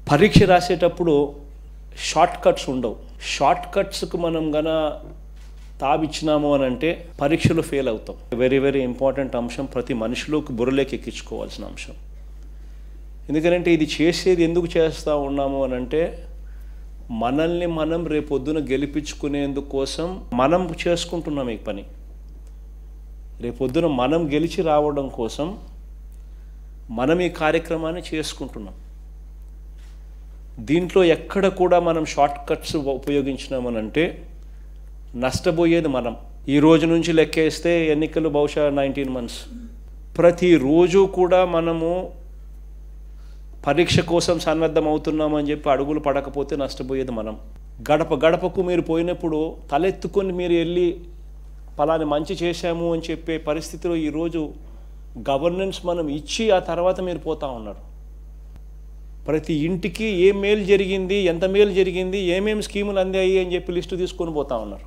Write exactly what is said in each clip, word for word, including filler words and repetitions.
పరీక్ష రాసేటప్పుడు short cuts ఉండవు. షార్ట్ కట్స్కు మనం గన తావిచ్చినాము అని అంటే పరీక్షలో ఫెయిల్ అవుతాం. వెరీ వెరీ ఇంపార్టెంట్ అంశం, ప్రతి మనిషిలోకి బుర్రలోకి ఎక్కించుకోవాల్సిన అంశం. ఎందుకంటే ఇది చేసేది ఎందుకు చేస్తూ ఉన్నాము అని అంటే మనల్ని మనం రేపొద్దున గెలిపించుకునేందుకోసం మనం చేసుకుంటున్నాం ఈ పని. రేపొద్దున మనం గెలిచి రావడం కోసం మనం ఈ కార్యక్రమాన్ని చేసుకుంటున్నాం. దీంట్లో ఎక్కడ కూడా మనం షార్ట్ కట్స్ ఉపయోగించినామనంటే నష్టపోయేది మనం. ఈ రోజు నుంచి లెక్కేస్తే ఎన్నికలు బహుశా నైన్టీన్ మంత్స్. ప్రతిరోజు కూడా మనము పరీక్ష కోసం సన్నద్ధం అవుతున్నామని చెప్పి అడుగులు పడకపోతే నష్టపోయేది మనం. గడప గడపకు మీరు పోయినప్పుడు తలెత్తుకొని మీరు వెళ్ళి పలాని మంచి చేశాము అని చెప్పే పరిస్థితిలో ఈరోజు గవర్నెన్స్ మనం ఇచ్చి ఆ తర్వాత మీరు పోతూ ఉన్నారు. ప్రతి ఇంటికి ఏం మేలు జరిగింది, ఎంత మేలు జరిగింది, ఏమేమి స్కీములు అందాయి అని చెప్పి లిస్టు తీసుకొని పోతూ ఉన్నారు.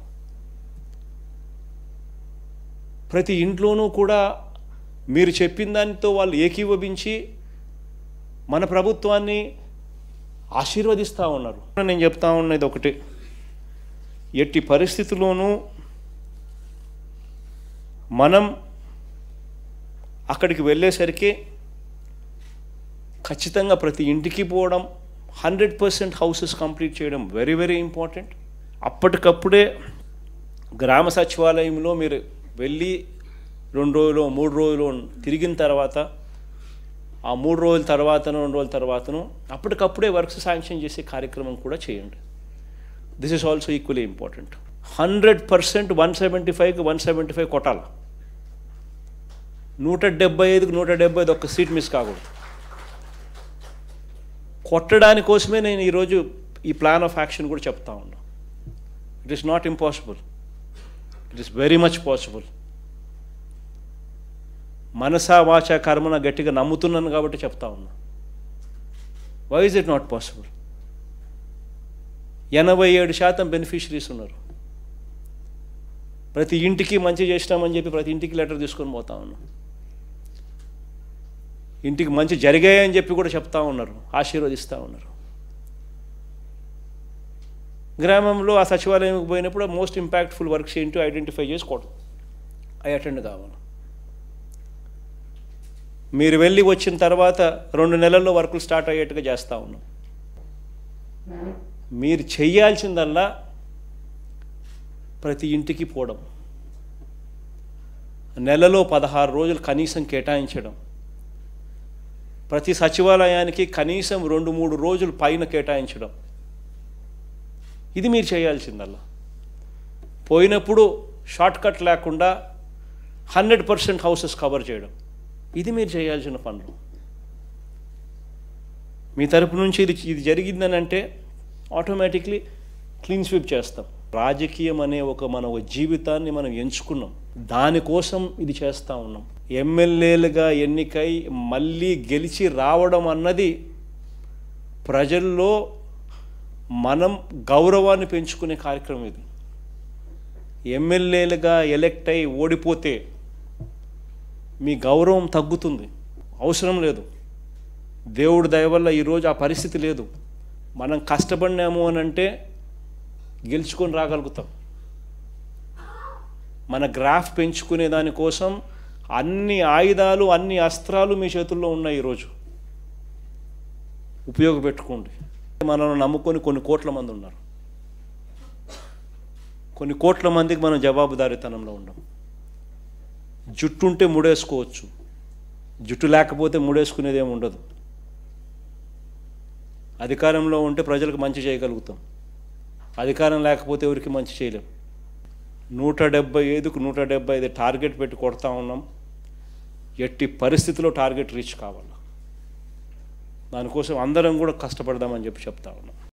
ప్రతి ఇంట్లోనూ కూడా మీరు చెప్పిన దానితో వాళ్ళు ఏకీభవించి మన ప్రభుత్వాన్ని ఆశీర్వదిస్తూ ఉన్నారు. నేను చెప్తా ఉన్నది ఒకటి, ఎట్టి పరిస్థితుల్లోనూ మనం అక్కడికి వెళ్ళేసరికి ఖచ్చితంగా ప్రతి ఇంటికి పోవడం, హండ్రెడ్ పర్సెంట్ హౌసెస్ కంప్లీట్ చేయడం వెరీ వెరీ ఇంపార్టెంట్. అప్పటికప్పుడే గ్రామ సచివాలయంలో మీరు వెళ్ళి రెండు రోజులు మూడు రోజులు తిరిగిన తర్వాత ఆ మూడు రోజుల తర్వాతను రెండు రోజుల తర్వాతను అప్పటికప్పుడే వర్క్స్ శాంక్షన్ చేసే కార్యక్రమం కూడా చేయండి. This is also equally important. Hundred percent one seventy ఫైవ్కి వన్ సెవెంటీ ఫైవ్ కొట్టాల. నూట డెబ్బై ఐదుకి నూట డెబ్బై ఐదు ఒక్క సీట్ మిస్ కాకూడదు. కొట్టడానికోసమే నేను ఈరోజు ఈ ప్లాన్ ఆఫ్ యాక్షన్ కూడా చెప్తా ఉన్నా. It is not impossible, it is very much possible. మనసా వాచ కర్మన గట్టిగా నమ్ముతున్నాను కాబట్టి చెప్తా ఉన్నా. Why is it not possible? ఎనభై ఏడు శాతం బెనిఫిషరీస్ ఉన్నారు. ప్రతి ఇంటికి మంచి చేసినామని చెప్పి ప్రతి ఇంటికి లెటర్ తీసుకొని పోతా ఉన్నాం. ఇంటికి మంచి జరిగాయని చెప్పి కూడా చెప్తా ఉన్నారు, ఆశీర్వదిస్తూ ఉన్నారు. గ్రామంలో ఆ సచివాలయంకి పోయినప్పుడు మోస్ట్ ఇంపాక్ట్ఫుల్ వర్క్స్ ఏంటో ఐడెంటిఫై చేసుకోవడం, అవి అటెండ్ కావాలి. మీరు వెళ్ళి వచ్చిన తర్వాత రెండు నెలల్లో వర్కులు స్టార్ట్ అయ్యేట్టుగా చేస్తూ ఉన్నాం. మీరు చేయాల్సిందల్లా ప్రతి ఇంటికి పోవడం, నెలలో పదహారు రోజులు కనీసం కేటాయించడం, ప్రతి సచివాలయానికి కనీసం రెండు మూడు రోజులు పైన కేటాయించడం, ఇది మీరు చేయాల్సిందల్లా. పోయినప్పుడు షార్ట్ కట్ లేకుండా హండ్రెడ్ పర్సెంట్ హౌసెస్ కవర్ చేయడం, ఇది మీరు చేయాల్సిన పనులు. మీ తరపు నుంచి ఇది ఇది జరిగిందని అంటే ఆటోమేటిక్లీ క్లీన్ స్వీప్ చేస్తాం. రాజకీయం అనే ఒక మన జీవితాన్ని మనం ఎంచుకున్నాం, దానికోసం ఇది చేస్తూ ఉన్నాం. ఎమ్మెల్యేలుగా ఎన్నికై మళ్ళీ గెలిచి రావడం అన్నది ప్రజల్లో మనం గౌరవాన్ని పెంచుకునే కార్యక్రమం ఇది. ఎమ్మెల్యేలుగా ఎలెక్ట్ అయి ఓడిపోతే మీ గౌరవం తగ్గుతుంది, అవసరం లేదు. దేవుడి దయ వల్ల ఈరోజు ఆ పరిస్థితి లేదు. మనం కష్టపడినాము అని అంటే గెలుచుకొని రాగలుగుతాం. మన గ్రాఫ్ పెంచుకునే దానికోసం అన్ని ఆయుధాలు, అన్ని అస్త్రాలు మీ చేతుల్లో ఉన్నాయి. ఈరోజు ఉపయోగపెట్టుకోండి. మనల్ని నమ్ముకొని కొన్ని కోట్ల మంది ఉన్నారు. కొన్ని కోట్ల మందికి మనం జవాబుదారీతనంలో ఉన్నాం. జుట్టు ఉంటే ముడేసుకోవచ్చు, జుట్టు లేకపోతే ముడేసుకునేది ఏమి ఉండదు. అధికారంలో ఉంటే ప్రజలకు మంచి చేయగలుగుతాం, అధికారం లేకపోతే ఎవరికి మంచి చేయలేం. నూట డెబ్బై ఐదుకు నూట డెబ్బై ఐదు టార్గెట్ పెట్టి కొడతా ఉన్నాం. ఎట్టి పరిస్థితిలో టార్గెట్ రీచ్ కావాలి. దానికోసం అందరం కూడా కష్టపడదామని చెప్పి చెప్తా ఉన్నాం.